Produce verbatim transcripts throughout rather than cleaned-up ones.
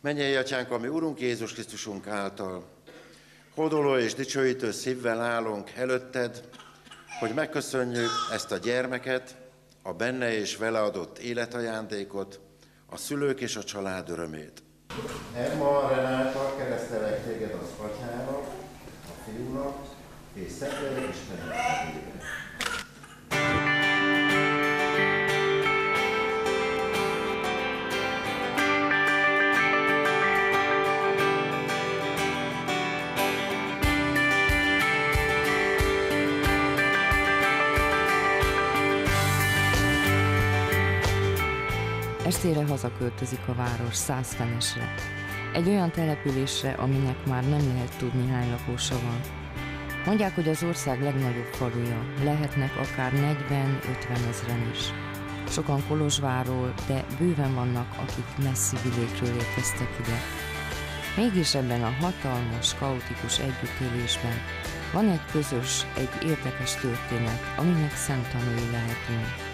Mennyei Atyánk, ami Urunk Jézus Krisztusunk által hódoló és dicsőítő szívvel állunk előtted, hogy megköszönjük ezt a gyermeket, a benne és vele adott életajándékot, a szülők és a család örömét. Emma, Renáta, keresztelek téged az Atyának, a Fiúnak és Szentlélek Istennek nevében. Estére hazaköltözik a város Százfenesre, egy olyan településre, aminek már nem lehet tudni, hány lakósa van. Mondják, hogy az ország legnagyobb faluja, lehetnek akár negyven-ötven ezren is. Sokan Kolozsvárról, de bőven vannak, akik messzi vidékről érkeztek ide. Mégis ebben a hatalmas, kaotikus együttélésben van egy közös, egy érdekes történet, aminek szemtanúi lehetünk.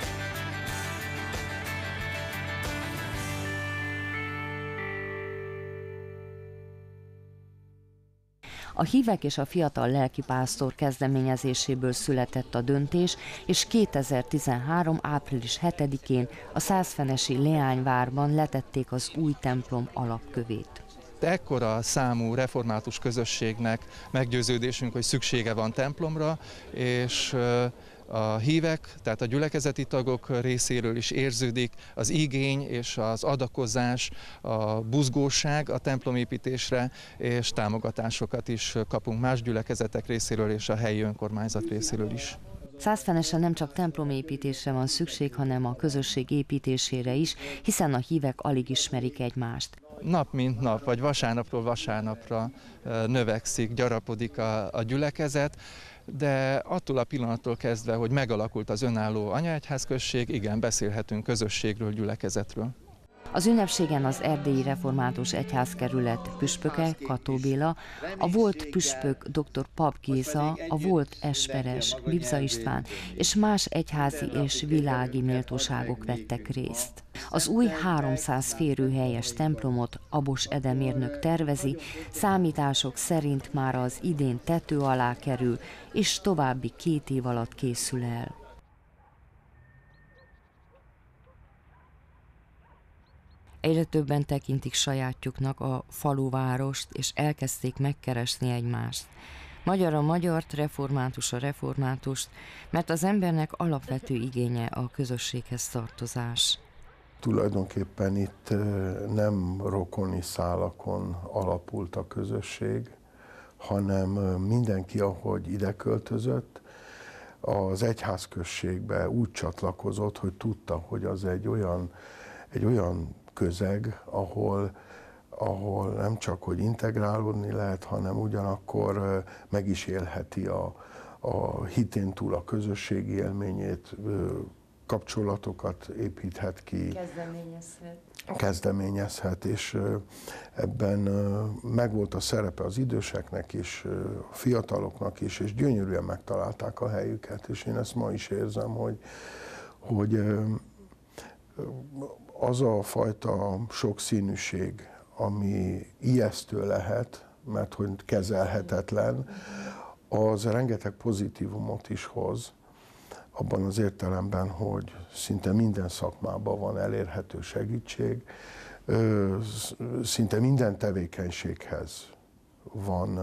A hívek és a fiatal lelkipásztor kezdeményezéséből született a döntés, és kétezer-tizenhárom. április hetedikén a Százfenesi Leányvárban letették az új templom alapkövét. Ekkora számú református közösségnek meggyőződésünk, hogy szüksége van templomra, és a hívek, tehát a gyülekezeti tagok részéről is érződik az igény és az adakozás, a buzgóság a templomépítésre, és támogatásokat is kapunk más gyülekezetek részéről és a helyi önkormányzat részéről is. Százfenesen nem csak templomépítésre van szükség, hanem a közösség építésére is, hiszen a hívek alig ismerik egymást. Nap mint nap, vagy vasárnapról vasárnapra növekszik, gyarapodik a, a gyülekezet, de attól a pillanattól kezdve, hogy megalakult az önálló anyaegyházközség, igen, beszélhetünk közösségről, gyülekezetről. Az ünnepségen az Erdélyi Református Egyházkerület püspöke, Kató Béla, a volt püspök dr. Pap Géza, a volt esperes Bibza István és más egyházi és világi méltóságok vettek részt. Az új háromszáz férőhelyes templomot Abos Ede mérnök tervezi, számítások szerint már az idén tető alá kerül, és további két év alatt készül el. Egyre többen tekintik sajátjuknak a faluvárost, és elkezdték megkeresni egymást. Magyar a magyart, református a reformátust, mert az embernek alapvető igénye a közösséghez tartozás. Tulajdonképpen itt nem rokoni szálakon alapult a közösség, hanem mindenki, ahogy ide költözött, az egyházközségbe úgy csatlakozott, hogy tudta, hogy az egy olyan, egy olyan közeg, ahol, ahol nem csak, hogy integrálódni lehet, hanem ugyanakkor meg is élheti a, a hitén túl a közösségi élményét, kapcsolatokat építhet ki. Kezdeményezhet. Kezdeményezhet, és ebben megvolt a szerepe az időseknek is, a fiataloknak is, és gyönyörűen megtalálták a helyüket, és én ezt ma is érzem, hogy, hogy az a fajta sokszínűség, ami ijesztő lehet, mert hogy kezelhetetlen, az rengeteg pozitívumot is hoz, abban az értelemben, hogy szinte minden szakmában van elérhető segítség, szinte minden tevékenységhez van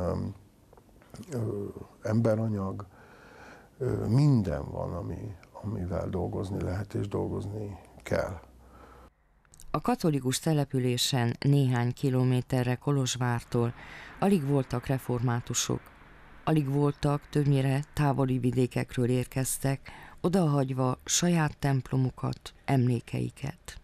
emberanyag, minden van, ami, amivel dolgozni lehet és dolgozni kell. A katolikus településen néhány kilométerre Kolozsvártól alig voltak reformátusok. Alig voltak, többnyire távoli vidékekről érkeztek, odahagyva saját templomukat, emlékeiket.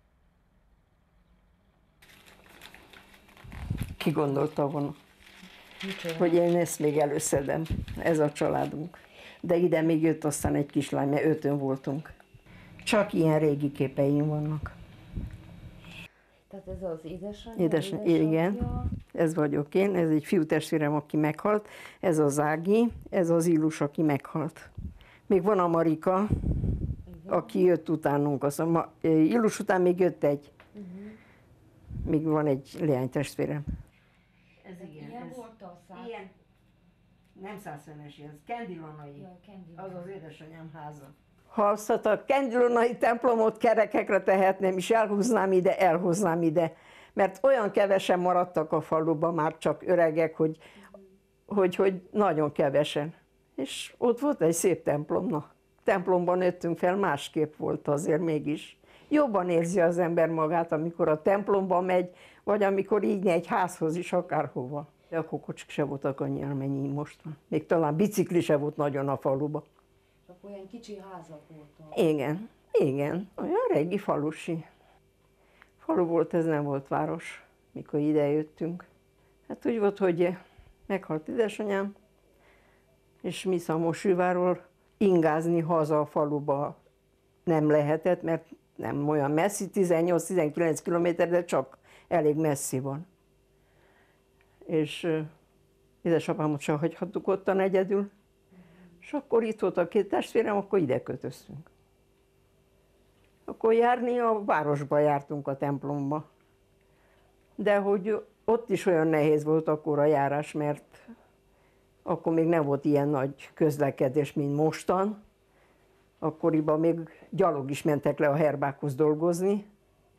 Ki gondolta volna, hogy én ezt még előszedem, ez a családunk. De ide még jött aztán egy kislány, mert ötön voltunk. Csak ilyen régi képeim vannak. Tehát ez az édesanyja? Édes, igen, ez vagyok én, ez egy fiútestvérem, aki meghalt, ez az Ági, ez az Illus, aki meghalt. Még van a Marika, igen, aki jött utánunk, azt mondja, Illus után még jött egy. Uh-huh. még van egy leánytestvérem. Ez igen. Ilyen ez, volt a száz... Ilyen, nem százfenes, ez Kendilonai. Ja, Kendilonai. Az az édesanyám háza. Ha azt a Kendilonai templomot kerekekre tehetném, és elhúznám ide, elhoznám ide. Mert olyan kevesen maradtak a faluban, már csak öregek, hogy, hogy, hogy nagyon kevesen. És ott volt egy szép templom, na. Templomban nőttünk fel, másképp volt azért mégis. Jobban érzi az ember magát, amikor a templomba megy, vagy amikor így egy házhoz is, akárhova. De akkor kocsik se voltak annyira, mennyi most van. Még talán bicikli se volt nagyon a faluba. Akkor olyan kicsi házak voltak. Igen, igen, olyan régi falusi. Falu volt, ez nem volt város, mikor ide jöttünk. Hát úgy volt, hogy meghalt édesanyám, és mi Szamosújváról ingázni haza a faluba nem lehetett, mert nem olyan messzi, tizennyolc-tizenkilenc kilométer, de csak elég messzi van. És uh, édesapámot sem hagyhattuk ottan egyedül, és akkor itt volt a két testvérem, akkor ide költöztünk. Akkor járni a városba jártunk, a templomba. De hogy ott is olyan nehéz volt akkor a járás, mert akkor még nem volt ilyen nagy közlekedés, mint mostan. Akkoriban még gyalog is mentek le a herbákhoz dolgozni.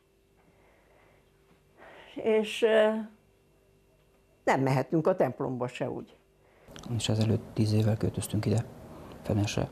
És nem mehetünk a templomba se úgy. És ezelőtt tíz évvel költöztünk ide, Fenesre.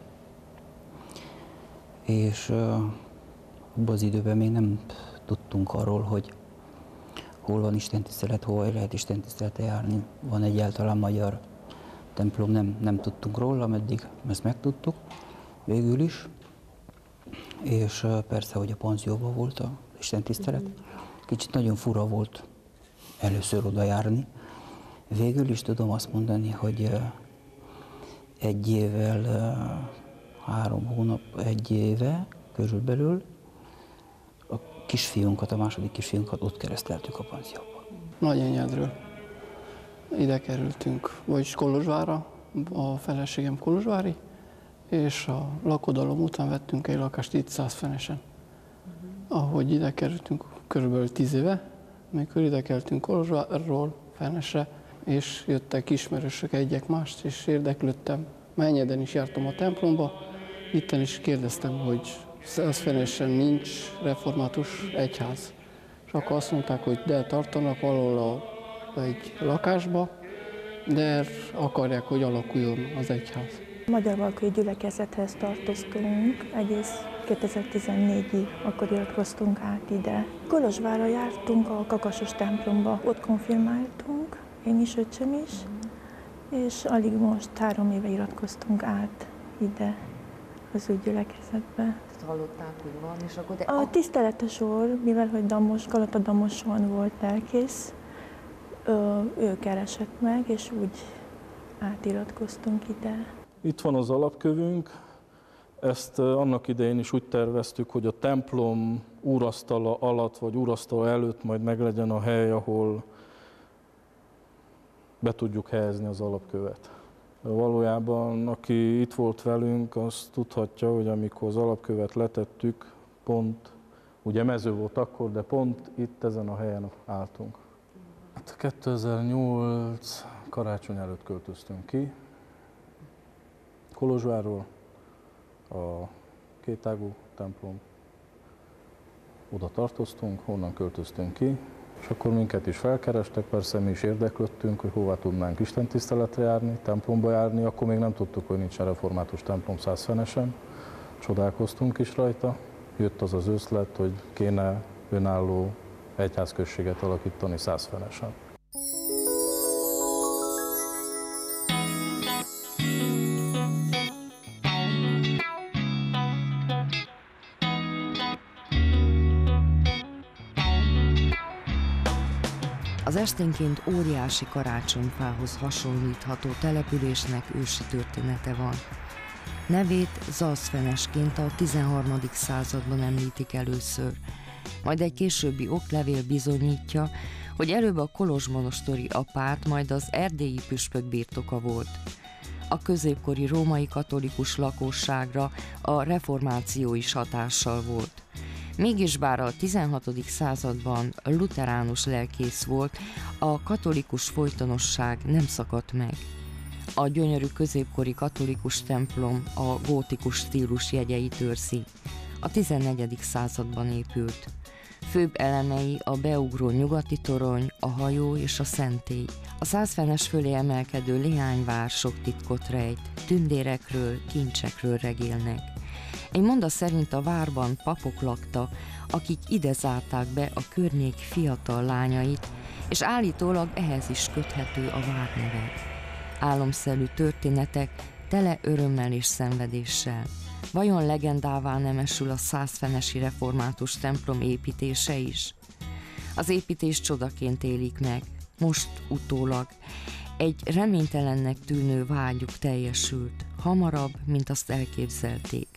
És uh, abban az időben még nem tudtunk arról, hogy hol van istentisztelet, hol lehet istentisztelete járni. Van egyáltalán magyar templom, nem, nem tudtunk róla, meddig ezt megtudtuk végül is. És uh, persze, hogy a panzióban volt a istentisztelet. Kicsit nagyon fura volt először oda járni. Végül is tudom azt mondani, hogy egy évvel, három hónap, egy éve körülbelül a kisfiunkat, a második kisfiunkat ott kereszteltük a panzióban. Nagyenyedről ide kerültünk, vagyis Kolozsvárra, a feleségem kolozsvári, és a lakodalom után vettünk egy lakást itt Százfenesen. Ahogy ide kerültünk, körülbelül tíz éve, amikor ide kerültünk Kolozsvárról Fenesre, és jöttek ismerősök egyek mást, és érdeklődtem. Mennyeden is jártam a templomba, itten is kérdeztem, hogy Százfenesen nincs református egyház. És akkor azt mondták, hogy de tartanak valahol a, egy lakásba, de akarják, hogy alakuljon az egyház. Magyar Valkói Gyülekezethez tartoztunk egész kétezer-tizennégyig, akkor iratkoztunk át ide. Kolozsvárra jártunk a Kakasos templomba, ott konfirmáltunk, én is, öcsém is, és alig most három éve iratkoztunk át ide az ő gyülekezetbe. Ezt hallották, hogy van, és akkor... De... A tiszteletes úr, mivel hogy Damos, Galata Damoson volt lelkész, ő keresett meg, és úgy átiratkoztunk ide. Itt van az alapkövünk, ezt annak idején is úgy terveztük, hogy a templom úrasztala alatt, vagy úrasztala előtt majd meglegyen a hely, ahol be tudjuk helyezni az alapkövet. Valójában, aki itt volt velünk, az tudhatja, hogy amikor az alapkövet letettük, pont, ugye mező volt akkor, de pont itt ezen a helyen álltunk. Hát kétezer-nyolc karácsony előtt költöztünk ki Kolozsvárról, a kétágú templom, oda tartoztunk, onnan költöztünk ki, és akkor minket is felkerestek, persze mi is érdeklődtünk, hogy hová tudnánk istentiszteletre járni, templomba járni, akkor még nem tudtuk, hogy nincsen református templom Százfenesen, csodálkoztunk is rajta. Jött az az ötlet, hogy kéne önálló egyházközséget alakítani Százfenesen. Az esténként óriási karácsonyfához hasonlítható településnek ősi története van. Nevét Zalszfenesként a tizenharmadik században említik először, majd egy későbbi oklevél bizonyítja, hogy előbb a kolozsmonostori apát, majd az erdélyi püspök birtoka volt. A középkori római katolikus lakosságra a reformáció is hatással volt. Mégis bár a tizenhatodik században luteránus lelkész volt, a katolikus folytonosság nem szakadt meg. A gyönyörű középkori katolikus templom a gótikus stílus jegyeit őrzi. A tizennegyedik században épült. Főbb elemei a beugró nyugati torony, a hajó és a szentély. A százfenes fölé emelkedő leányvár sok titkot rejt, tündérekről, kincsekről regélnek. Egy mondat szerint a várban papok laktak, akik ide zárták be a környék fiatal lányait, és állítólag ehhez is köthető a vár neve. Álomszerű történetek, tele örömmel és szenvedéssel. Vajon legendává nemesül a százfenesi református templom építése is? Az építés csodaként élik meg, most utólag. Egy reménytelennek tűnő vágyuk teljesült, hamarabb, mint azt elképzelték.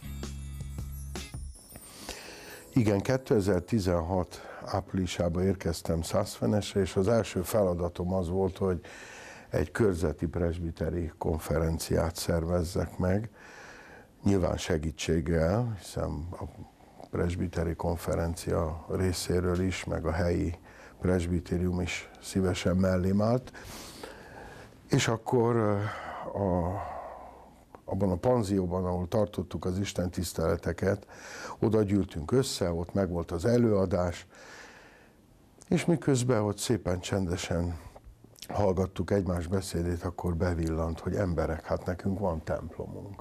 Igen, kétezer-tizenhat áprilisában érkeztem Szászfenesre, és az első feladatom az volt, hogy egy körzeti presbiteri konferenciát szervezzek meg, nyilván segítséggel, hiszen a presbiteri konferencia részéről is, meg a helyi presbitérium is szívesen mellém állt. És akkor a, abban a panzióban, ahol tartottuk az istentiszteleteket, oda gyűltünk össze, ott megvolt az előadás, és miközben ott szépen csendesen hallgattuk egymás beszédét, akkor bevillant, hogy emberek, hát nekünk van templomunk.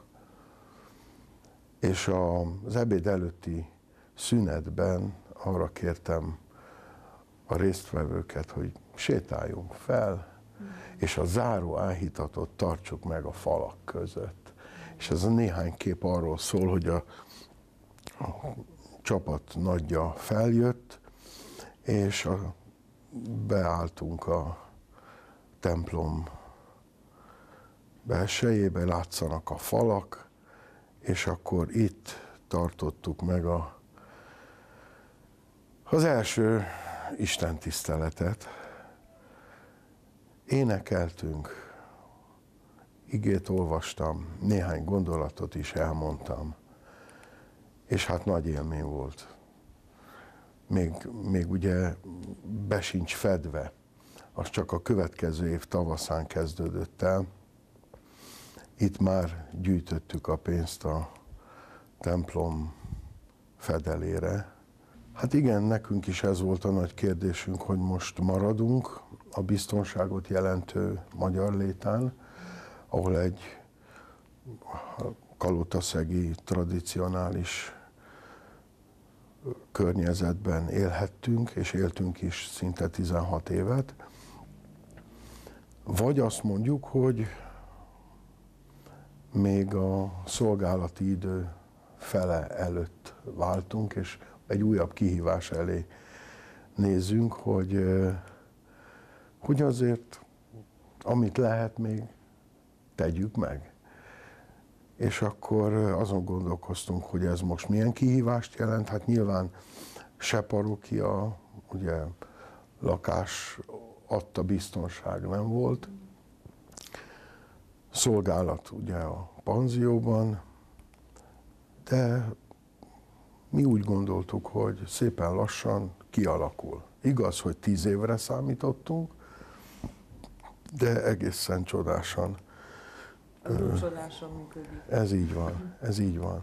És az ebéd előtti szünetben arra kértem a résztvevőket, hogy sétáljunk fel, és a záró áhítatot tartsuk meg a falak között. És ez a néhány kép arról szól, hogy a, a csapat nagyja feljött, és a, beálltunk a templom belsejébe, látszanak a falak, és akkor itt tartottuk meg a, az első istentiszteletet. Énekeltünk, igét olvastam, néhány gondolatot is elmondtam, és hát nagy élmény volt. Még, még ugye be sincs fedve, az csak a következő év tavaszán kezdődött el. Itt már gyűjtöttük a pénzt a templom fedelére. Hát igen, nekünk is ez volt a nagy kérdésünk, hogy most maradunk a biztonságot jelentő magyar létán, ahol egy kalotaszegi tradicionális környezetben élhettünk, és éltünk is szinte tizenhat évet. Vagy azt mondjuk, hogy még a szolgálati idő fele előtt váltunk, és egy újabb kihívás elé nézünk, hogy, hogy azért, amit lehet, még tegyük meg. És akkor azon gondolkoztunk, hogy ez most milyen kihívást jelent. Hát nyilván se parókia, ugye lakás adta biztonság nem volt. Szolgálat ugye a panzióban, de mi úgy gondoltuk, hogy szépen lassan kialakul. Igaz, hogy tíz évre számítottunk, de egészen csodásan. Ez csodásan működik. Ez így van, ez így van.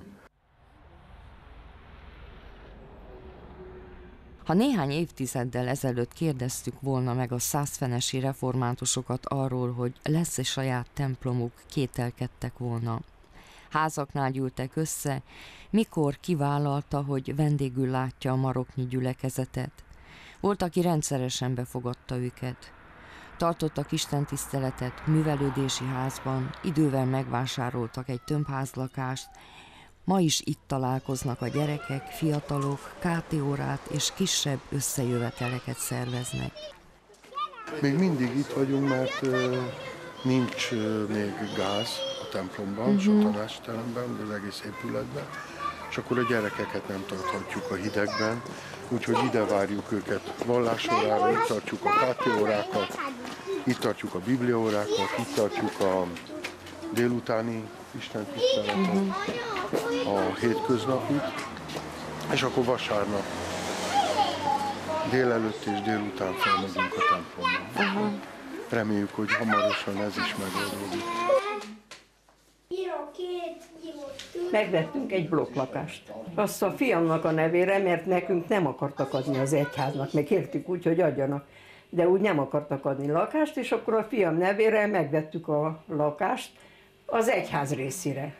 Ha néhány évtizeddel ezelőtt kérdeztük volna meg a százfenesi reformátusokat arról, hogy lesz-e saját templomuk, kételkedtek volna. Házaknál gyűltek össze, mikor kivállalta, hogy vendégül látja a maroknyi gyülekezetet. Volt, aki rendszeresen befogadta őket. Tartottak istentiszteletet művelődési házban, idővel megvásároltak egy tömbházlakást, ma is itt találkoznak a gyerekek, fiatalok, kátéórát és kisebb összejöveteleket szerveznek. Még mindig itt vagyunk, mert uh, nincs uh, még gáz a templomban, uh-huh. se tanácsteremben, az egész épületben, és akkor a gyerekeket nem tarthatjuk a hidegben, úgyhogy ide várjuk őket vallásórára, itt tartjuk a kátéórákat, itt tartjuk a bibliaórákat, itt tartjuk a délutáni istentiszteletet, uh-huh. a hétköznapit, És akkor vasárnap délelőtt és délután felmegyünk a templomba. Uh-huh. Reméljük, hogy hamarosan ez is megoldódik. Megvettünk egy blokklakást. Azt a fiamnak a nevére, mert nekünk nem akartak adni az egyháznak, meg kértük úgy, hogy adjanak. De úgy nem akartak adni lakást, és akkor a fiam nevére megvettük a lakást az egyház részére.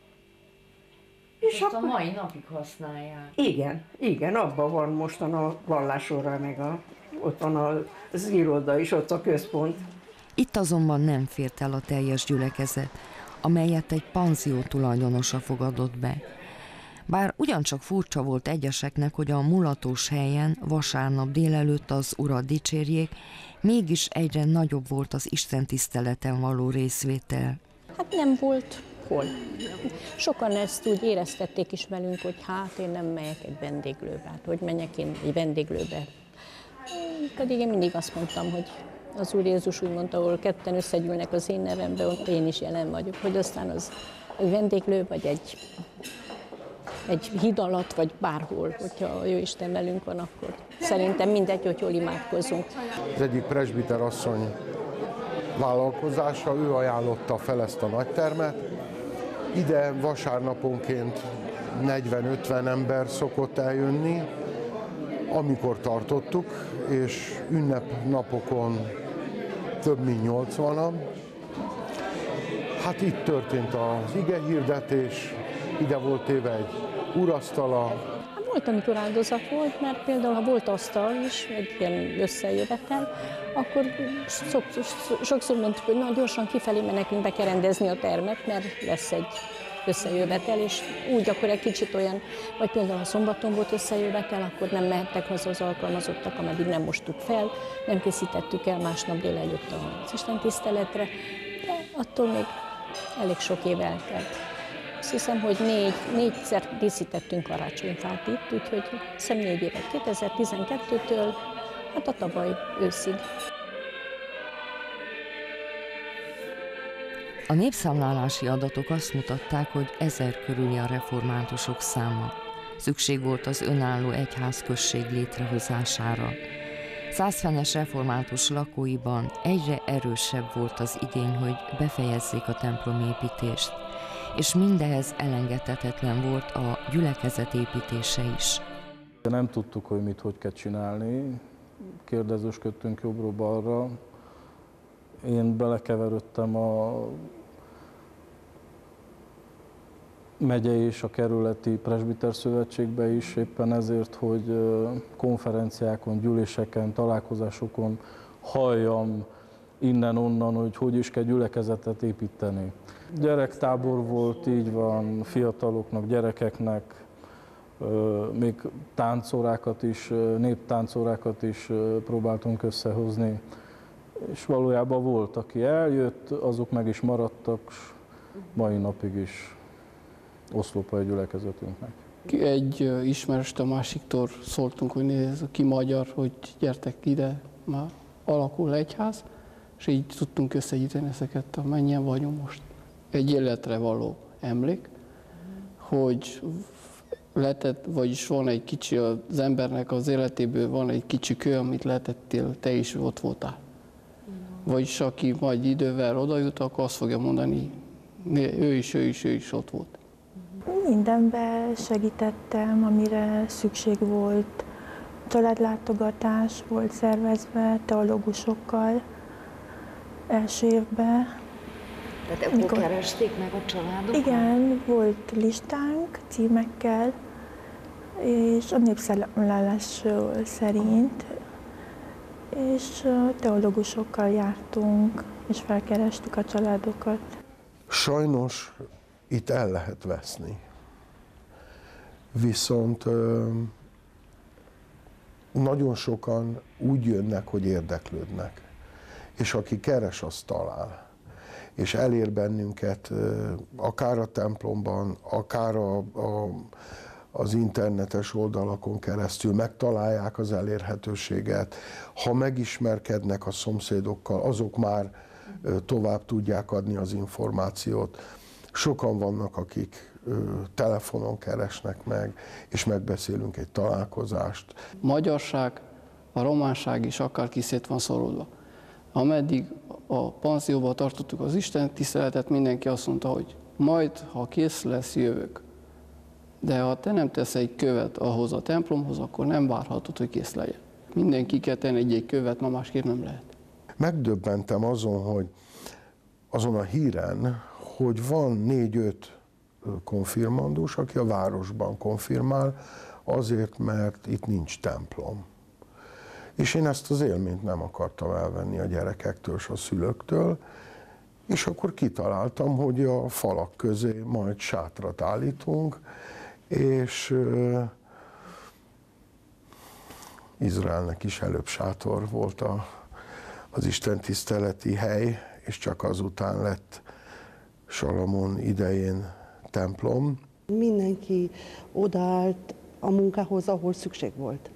És akkor a mai napig használják. Igen, igen, abban van mostan a vallásóra, meg a, ott van az iroda is, ott a központ. Itt azonban nem fért el a teljes gyülekezet, amelyet egy panzió tulajdonosa fogadott be. Bár ugyancsak furcsa volt egyeseknek, hogy a mulatós helyen vasárnap délelőtt az Urat dicsérjék, mégis egyre nagyobb volt az istentiszteleten való részvétel. Hát nem volt hol. Sokan ezt úgy éreztették is velünk, hogy hát én nem megyek egy vendéglőbe, hát hogy menjek én egy vendéglőbe. Pedig én mindig azt mondtam, hogy az Úr Jézus úgy mondta, ahol ketten összegyűlnek az én nevembe, ott én is jelen vagyok, hogy aztán az egy vendéglő, vagy egy, egy híd alatt, vagy bárhol, hogyha a Jóisten velünk van, akkor szerintem mindegy, hogy jól imádkozzunk. Az egyik presbiter asszony vállalkozása, ő ajánlotta fel ezt a nagytermet. Ide vasárnaponként negyven-ötven ember szokott eljönni, amikor tartottuk, és ünnepnapokon több mint nyolcvanan. Hát itt történt az igehirdetés, ide volt téve egy úrasztala. Hát volt, amikor áldozat volt, mert például, ha volt asztal is, egy ilyen összejövetel, akkor sokszor, sokszor mondtuk, hogy na, gyorsan kifelé, mert nekünk be kell rendezni a termet, mert lesz egy összejövetel, és úgy akkor egy kicsit olyan, vagy például ha szombaton volt összejövetel, akkor nem mehettek haza az alkalmazottak, ameddig nem mostuk fel, nem készítettük el másnap délelőtt az istentiszteletre, de attól még elég sok év eltelt. Azt hiszem, hogy négy, négyszer díszítettünk karácsonyfát itt, úgyhogy hiszem négy évet, kétezer-tizenkettőtől, hát a tavaly őszig. A népszámlálási adatok azt mutatták, hogy ezer körüli a reformátusok száma. Szükség volt az önálló egyházközség létrehozására. Százfenes református lakóiban egyre erősebb volt az igény, hogy befejezzék a templomépítést, és mindehez elengedhetetlen volt a gyülekezet építése is. Nem tudtuk, hogy mit, hogy kell csinálni, kérdezősködtünk jobbról-balra. Én belekeveredtem a megyei és a kerületi presbiter szövetségbe is, éppen ezért, hogy konferenciákon, gyűléseken, találkozásokon halljam innen-onnan, hogy hogy is kell gyülekezetet építeni. Gyerektábor volt, így van, fiataloknak, gyerekeknek, még táncórákat is, néptáncórákat is próbáltunk összehozni. És valójában volt, aki eljött, azok meg is maradtak, mai napig is oszlopai gyülekezetünknek. Egy ismerőst a másiktól szóltunk, hogy nézd, ki magyar, hogy gyertek ide, már alakul egyház, és így tudtunk összegyűjteni ezeket, amennyien vagyunk most. Egy életre való emlék, hogy lehetett, vagyis van egy kicsi, az embernek az életéből van egy kicsi kő, amit lehetettél, te is ott voltál. Vagyis aki majd idővel oda jut, akkor azt fogja mondani, ő is, ő is, ő is ott volt. Mindenben segítettem, amire szükség volt. Családlátogatás volt szervezve teológusokkal első évben. Tehát akkor Mikor... keresték meg a családokat? Igen, volt listánk címekkel, és a népszámlálás szerint, és teológusokkal jártunk, és felkerestük a családokat. Sajnos itt el lehet veszni. Viszont nagyon sokan úgy jönnek, hogy érdeklődnek. És aki keres, az talál. És elér bennünket akár a templomban, akár a, a, az internetes oldalakon keresztül, megtalálják az elérhetőséget. Ha megismerkednek a szomszédokkal, azok már tovább tudják adni az információt. Sokan vannak, akik telefonon keresnek meg, és megbeszélünk egy találkozást. A magyarság, a románság is akár kiszét van szorodva. Ameddig a panzióban tartottuk az Isten tiszteletet, mindenki azt mondta, hogy majd, ha kész lesz, jövök. De ha te nem tesz egy követ ahhoz a templomhoz, akkor nem várhatod, hogy kész legyen. Mindenki kell tenni egy-egy követ, ma másképp nem lehet. Megdöbbentem azon, hogy azon a híren, hogy van négy-öt konfirmandus, aki a városban konfirmál, azért, mert itt nincs templom. És én ezt az élményt nem akartam elvenni a gyerekektől és a szülőktől, és akkor kitaláltam, hogy a falak közé majd sátrat állítunk, és uh, Izraelnek is előbb sátor volt a, az istentiszteleti hely, és csak azután lett Salamon idején templom. Mindenki odaállt a munkához, ahol szükség volt.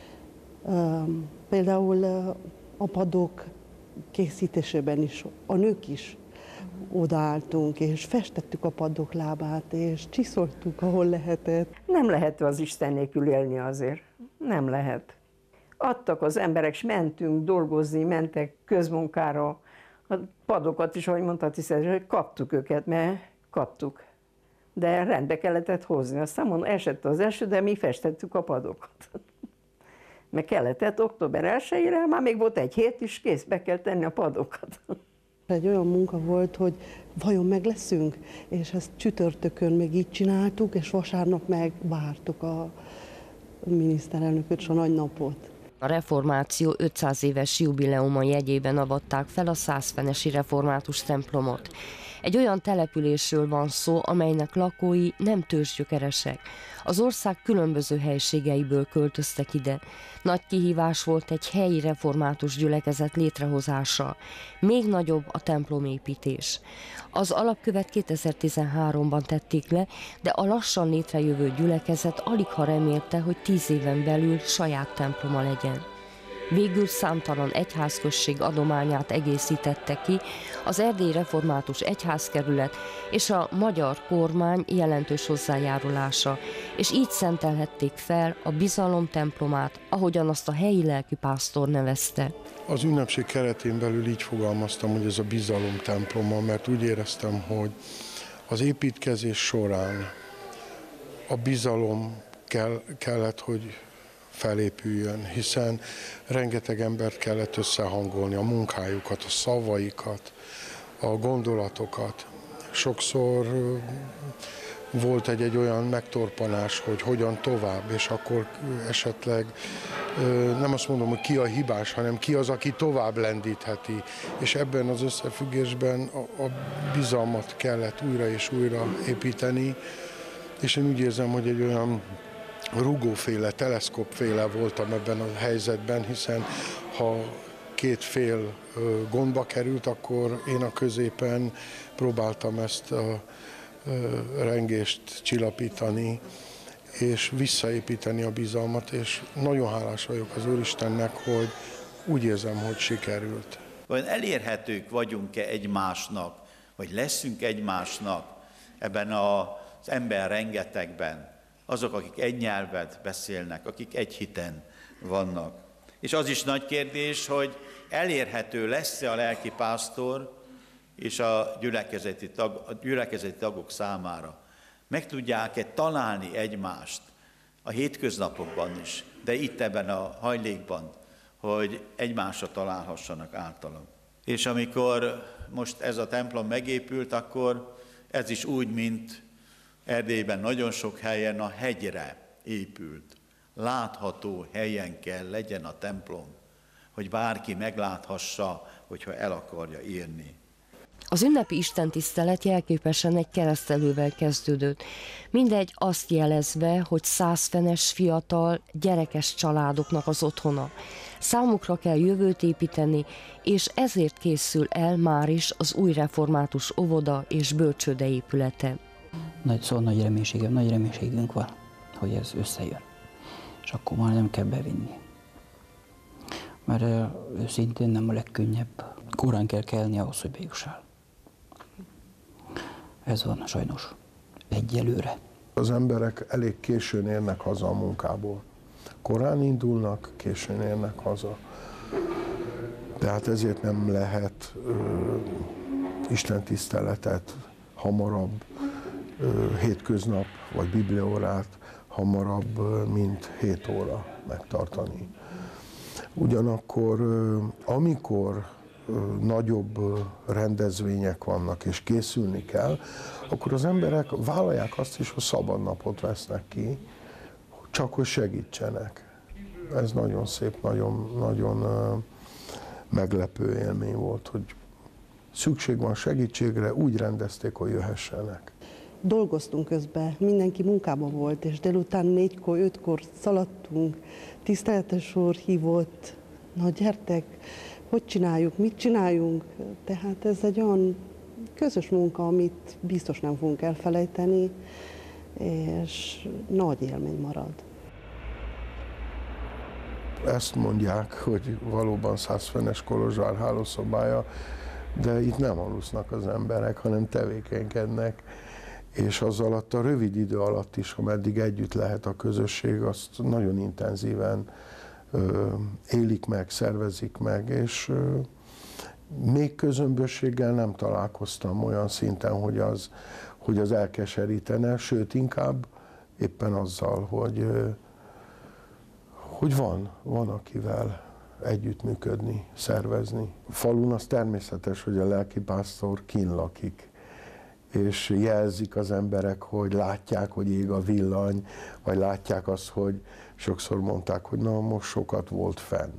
Például a padok készítésében is, a nők is odaálltunk, és festettük a padok lábát, és csiszoltuk, ahol lehetett. Nem lehet az Isten nélkül élni azért. Nem lehet. Adtak az emberek, és mentünk dolgozni, mentek közmunkára. A padokat is, ahogy mondta, hogy kaptuk őket, mert kaptuk. De rendbe kellett hozni. Aztán mondom, esett az eső, de mi festettük a padokat. Mert kellett október elsejére, már még volt egy hét is, kész, be kell tenni a padokat. Egy olyan munka volt, hogy vajon meg leszünk, és ezt csütörtökön még így csináltuk, és vasárnap meg vártuk a miniszterelnököt, és a nagynapot. A reformáció ötszáz éves jubileuma jegyében avatták fel a százfenesi református templomot. Egy olyan településről van szó, amelynek lakói nem törzsgyökeresek. Az ország különböző helységeiből költöztek ide. Nagy kihívás volt egy helyi református gyülekezet létrehozása. Még nagyobb a templomépítés. Az alapkövet kétezer-tizenháromban tették le, de a lassan létrejövő gyülekezet aligha remélte, hogy tíz éven belül saját temploma legyen. Végül számtalan egyházközség adományát egészítette ki az Erdélyi Református Egyházkerület és a magyar kormány jelentős hozzájárulása, és így szentelhették fel a bizalom templomát, ahogyan azt a helyi lelkipásztor nevezte. Az ünnepség keretén belül így fogalmaztam, hogy ez a bizalom temploma, mert úgy éreztem, hogy az építkezés során a bizalom kell, kellett, hogy felépüljön, hiszen rengeteg embert kellett összehangolni, a munkájukat, a szavaikat, a gondolatokat. Sokszor volt egy-egy olyan megtorpanás, hogy hogyan tovább, és akkor esetleg nem azt mondom, hogy ki a hibás, hanem ki az, aki tovább lendítheti. És ebben az összefüggésben a, a bizalmat kellett újra és újra építeni, és én úgy érzem, hogy egy olyan rugóféle, teleszkópféle voltam ebben a helyzetben, hiszen ha két fél gondba került, akkor én a középen próbáltam ezt a rengést csillapítani, és visszaépíteni a bizalmat, és nagyon hálás vagyok az Úristennek, hogy úgy érzem, hogy sikerült. Vajon elérhetők vagyunk-e egymásnak, vagy leszünk egymásnak ebben az ember rengetegben? Azok, akik egy nyelvet beszélnek, akik egy hiten vannak. És az is nagy kérdés, hogy elérhető lesz-e a lelkipásztor és a gyülekezeti, tag, a gyülekezeti tagok számára. Meg tudják-e találni egymást a hétköznapokban is, de itt ebben a hajlékban, hogy egymásra találhassanak általam. És amikor most ez a templom megépült, akkor ez is úgy, mint Erdélyben nagyon sok helyen a hegyre épült. Látható helyen kell legyen a templom, hogy bárki megláthassa, hogyha el akarja írni. Az ünnepi istentisztelet jelképesen egy keresztelővel kezdődött. Mindegy azt jelezve, hogy százfenes fiatal, gyerekes családoknak az otthona. Számukra kell jövőt építeni, és ezért készül el már is az új református óvoda és bölcsőde épülete. Nagy, szóval nagy reménységem, nagy reménységünk van, hogy ez összejön. És akkor már nem kell bevinni. Mert őszintén nem a legkönnyebb. Korán kell kelni ahhoz, hogy bejussál. Ez van sajnos egyelőre. Az emberek elég későn érnek haza a munkából. Korán indulnak, későn érnek haza. Tehát ezért nem lehet ö, istentiszteletet hamarabb, ö, hétköznap vagy bibliaórát hamarabb, ö, mint hét óra megtartani. Ugyanakkor, ö, amikor ö, nagyobb ö, rendezvények vannak és készülni kell, akkor az emberek vállalják azt is, hogy szabadnapot vesznek ki, csak hogy segítsenek. Ez nagyon szép, nagyon, nagyon ö, meglepő élmény volt, hogy szükség van segítségre, úgy rendezték, hogy jöhessenek. Dolgoztunk közben, mindenki munkában volt, és délután négykor, ötkor szaladtunk, tiszteletes úr hívott, na gyertek, hogy csináljuk, mit csináljunk. Tehát ez egy olyan közös munka, amit biztos nem fogunk elfelejteni, és nagy élmény marad. Ezt mondják, hogy valóban százfenes Kolozsvár hálószobája, de itt nem alusznak az emberek, hanem tevékenykednek, és az alatt a rövid idő alatt is, ameddig együtt lehet a közösség, azt nagyon intenzíven ö, élik meg, szervezik meg, és ö, még közömbösséggel nem találkoztam olyan szinten, hogy az, hogy az elkeserítene, sőt inkább éppen azzal, hogy ö, hogy van, van akivel együttműködni, szervezni. A falun az természetes, hogy a lelkipásztor kinn lakik, és jelzik az emberek, hogy látják, hogy ég a villany, vagy látják azt, hogy sokszor mondták, hogy na, most sokat volt fenn.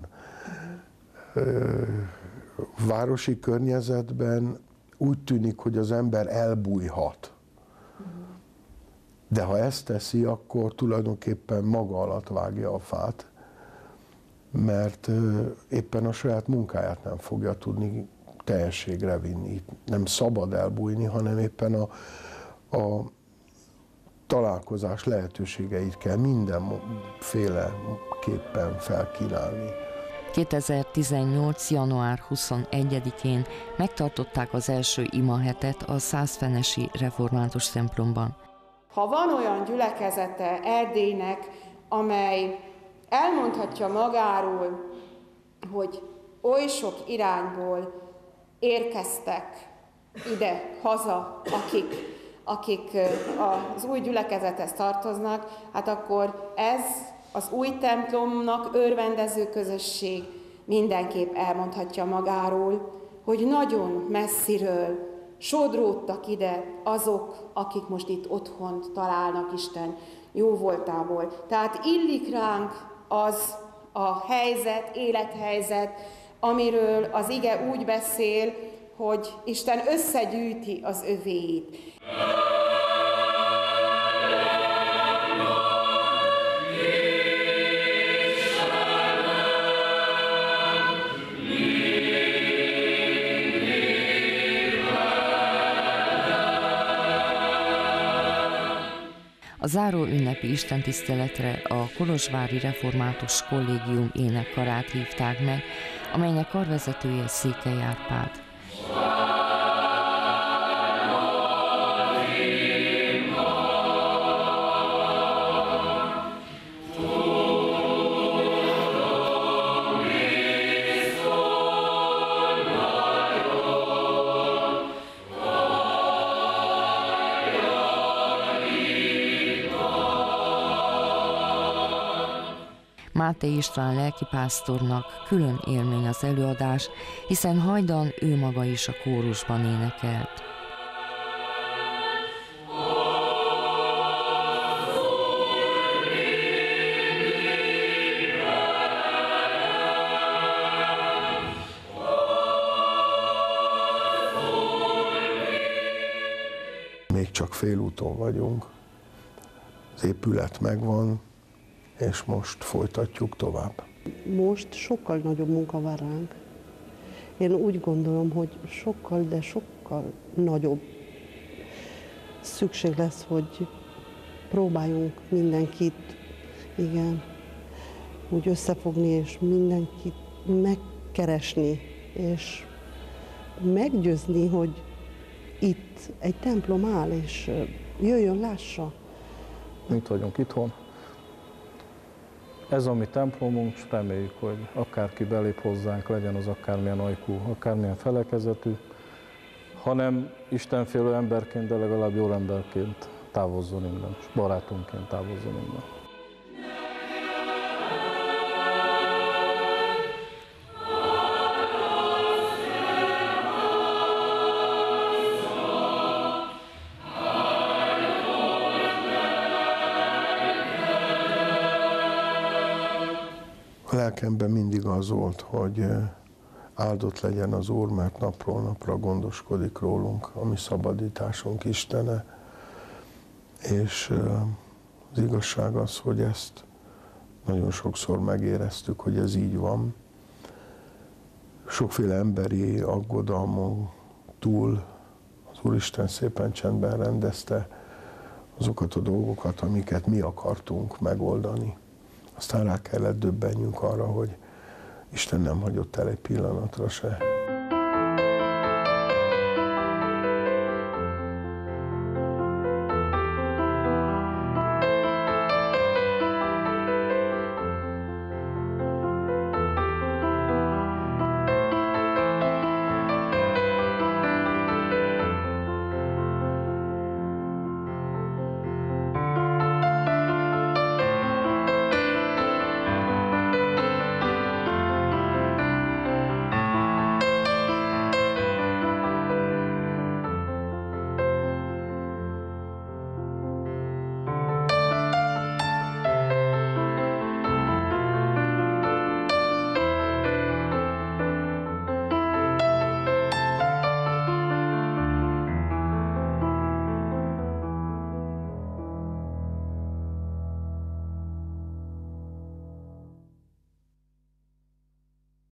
Városi környezetben úgy tűnik, hogy az ember elbújhat. De ha ezt teszi, akkor tulajdonképpen maga alatt vágja a fát, mert éppen a saját munkáját nem fogja tudni teljességre vinni. Nem szabad elbújni, hanem éppen a, a találkozás lehetőségeit kell mindenféleképpen felkínálni. kétezer-tizennyolc. január huszonegyedikén megtartották az első imahetet a százfenesi református templomban. Ha van olyan gyülekezete Erdélynek, amely elmondhatja magáról, hogy oly sok irányból érkeztek ide, haza, akik, akik az új gyülekezethez tartoznak, hát akkor ez az új templomnak örvendező közösség mindenképp elmondhatja magáról, hogy nagyon messziről sodródtak ide azok, akik most itt otthont találnak Isten jóvoltából. Tehát illik ránk az a helyzet, élethelyzet, amiről az ige úgy beszél, hogy Isten összegyűjti az övéit. A záró ünnepi istentiszteletre a kolozsvári református kollégium énekkarát hívták meg, amelynek karvezetője Székely Árpád. Máté István lelkipásztornak külön élmény az előadás, hiszen hajdan ő maga is a kórusban énekelt. Még csak félúton vagyunk, az épület megvan, és most folytatjuk tovább. Most sokkal nagyobb munka vár ránk. Én úgy gondolom, hogy sokkal, de sokkal nagyobb szükség lesz, hogy próbáljunk mindenkit, igen, úgy összefogni, és mindenkit megkeresni, és meggyőzni, hogy itt egy templom áll, és jöjjön, lássa. Itt vagyunk itthon. Ez a mi templomunk, és reméljük, hogy akárki belép hozzánk, legyen az akármilyen ajkú, akármilyen felekezetű, hanem istenfélő emberként, de legalább jó emberként távozzon innen, és barátunkként távozzon innen. A lelkemben mindig az volt, hogy áldott legyen az Úr, mert napról napra gondoskodik rólunk, a mi szabadításunk Istene. És az igazság az, hogy ezt nagyon sokszor megéreztük, hogy ez így van. Sokféle emberi aggodalmon túl az Úristen szépen csendben rendezte azokat a dolgokat, amiket mi akartunk megoldani. Aztán rá kellett döbbenjünk arra, hogy Isten nem hagyott el egy pillanatra se.